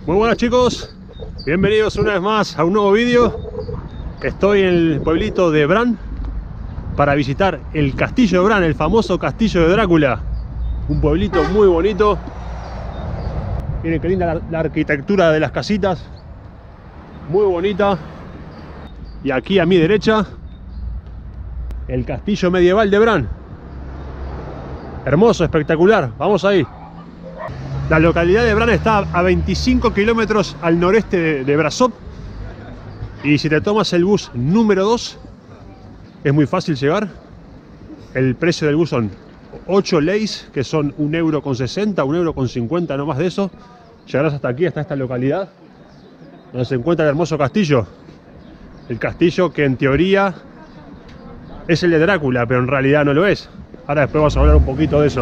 Muy buenas chicos, bienvenidos una vez más a un nuevo vídeo. Estoy en el pueblito de Bran para visitar el castillo de Bran, el famoso castillo de Drácula. Un pueblito muy bonito. Miren qué linda la arquitectura de las casitas, muy bonita. Y aquí a mi derecha, el castillo medieval de Bran. Hermoso, espectacular, vamos ahí. La localidad de Bran está a 25 kilómetros al noreste de Brasov. Y si te tomas el bus número 2, es muy fácil llegar. El precio del bus son 8 leis, que son 1,60 €, 1,50 €, no más de eso. Llegarás hasta aquí, hasta esta localidad, donde se encuentra el hermoso castillo. El castillo que en teoría es el de Drácula, pero en realidad no lo es. Ahora después vamos a hablar un poquito de eso.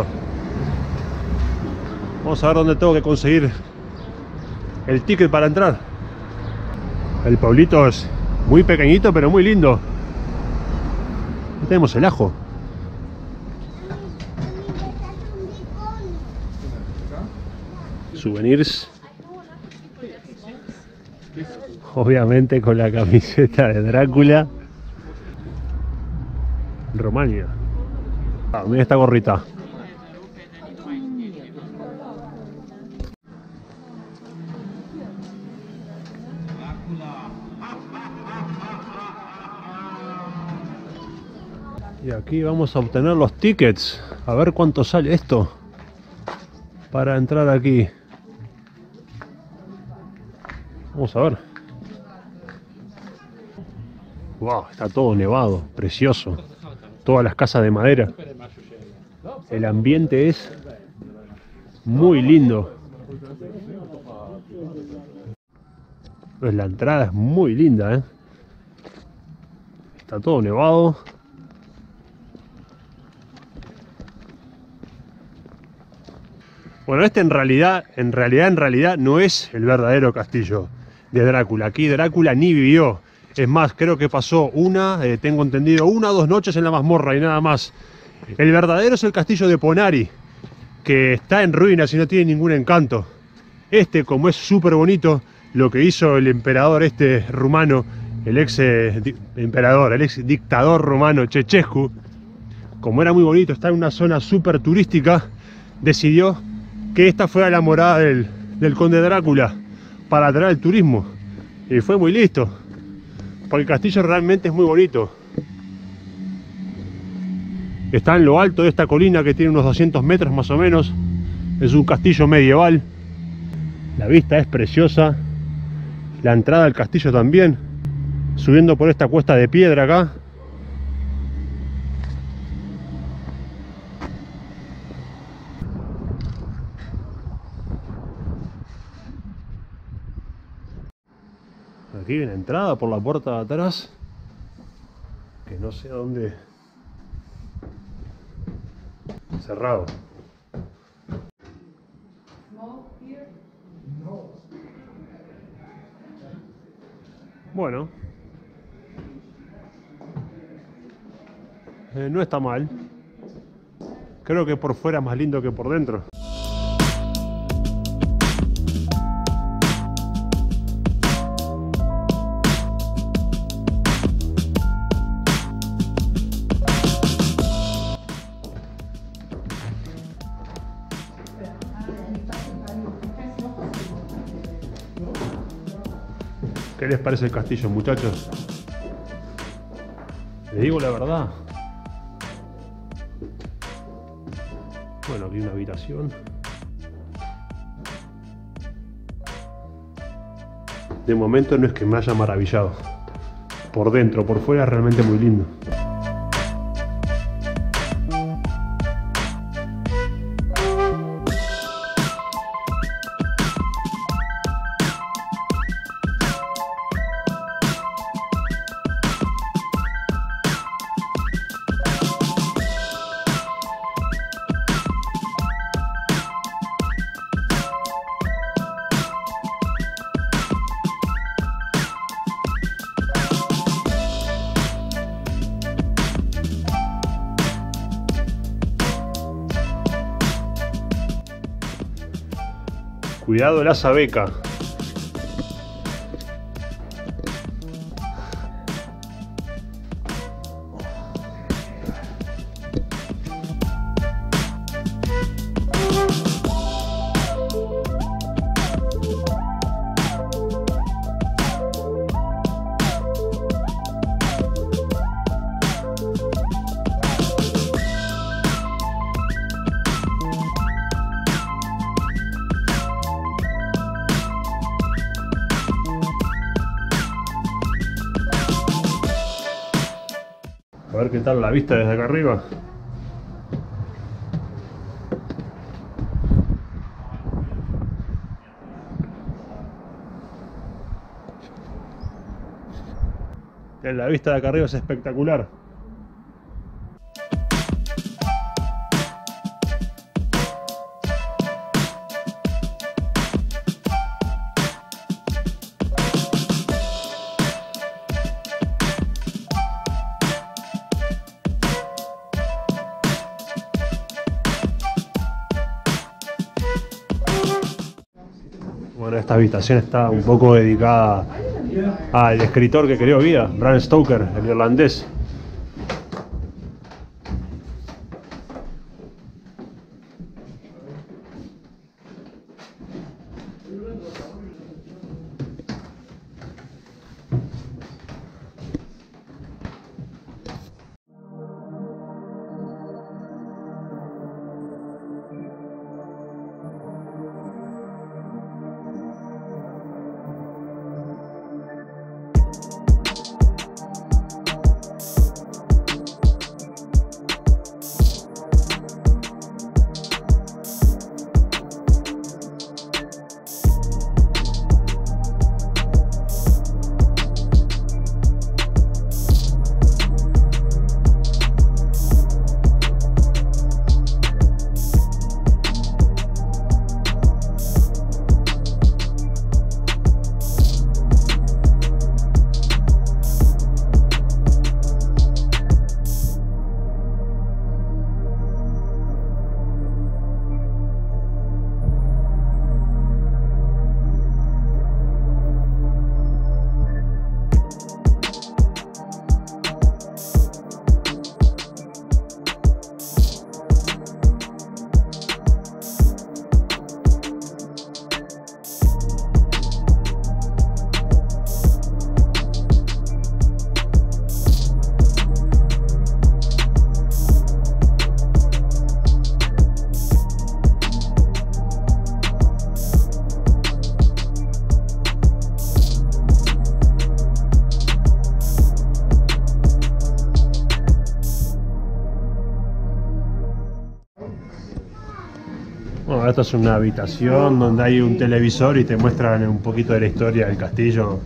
Vamos a ver dónde tengo que conseguir el ticket para entrar. El pueblito es muy pequeñito, pero muy lindo. Aquí tenemos el ajo. Souvenirs. Obviamente con la camiseta de Drácula. Romania. Ah, mira esta gorrita. Y aquí vamos a obtener los tickets. A ver cuánto sale esto para entrar aquí. Vamos a ver. Wow, está todo nevado, precioso. Todas las casas de madera. El ambiente es muy lindo. Pues la entrada es muy linda, ¿eh? Está todo nevado. Bueno, este en realidad no es el verdadero castillo de Drácula. Aquí Drácula ni vivió. Es más, creo que pasó tengo entendido, 1 o 2 noches en la mazmorra y nada más. El verdadero es el castillo de Ponari, que está en ruinas y no tiene ningún encanto. Este, como es súper bonito, lo que hizo el emperador rumano, el ex dictador rumano Ceausescu, como era muy bonito, está en una zona súper turística, decidió que esta fuera la morada del conde Drácula para atraer el turismo. Y fue muy listo, porque el castillo realmente es muy bonito. Está en lo alto de esta colina que tiene unos 200 metros más o menos. Es un castillo medieval. La vista es preciosa. La entrada al castillo también. Subiendo por esta cuesta de piedra acá. Aquí hay una entrada por la puerta de atrás, que no sé a dónde. Cerrado. Bueno, no está mal. Creo que por fuera es más lindo que por dentro. ¿Qué les parece el castillo, muchachos? Les digo la verdad. Bueno, aquí hay una habitación. De momento no es que me haya maravillado. Por dentro, por fuera es realmente muy lindo. Cuidado la sabeca. A ver qué tal la vista desde acá arriba. La vista de acá arriba es espectacular. Bueno, esta habitación está un poco dedicada al escritor que creó Vida, Bram Stoker, el irlandés. Bueno, esta es una habitación donde hay un televisor y te muestran un poquito de la historia del castillo.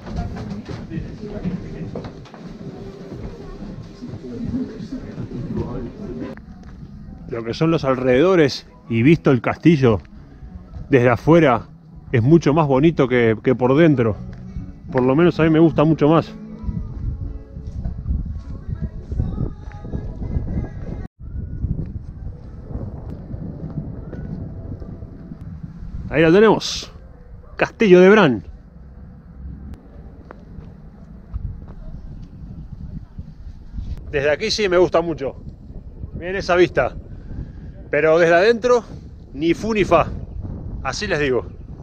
Lo que son los alrededores y visto el castillo desde afuera es mucho más bonito que por dentro. Por lo menos a mí me gusta mucho más. Ahí lo tenemos, Castillo de Bran. Desde aquí sí me gusta mucho. Miren esa vista. Pero desde adentro, ni fu ni fa. Así les digo.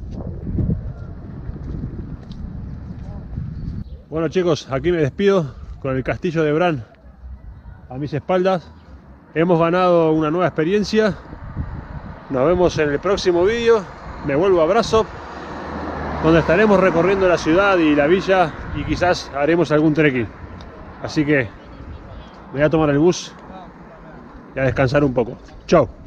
Bueno chicos, aquí me despido con el Castillo de Bran a mis espaldas. Hemos ganado una nueva experiencia. Nos vemos en el próximo vídeo. Me vuelvo a Brasov, donde estaremos recorriendo la ciudad y la villa y quizás haremos algún trekking. Así que voy a tomar el bus y a descansar un poco. Chao.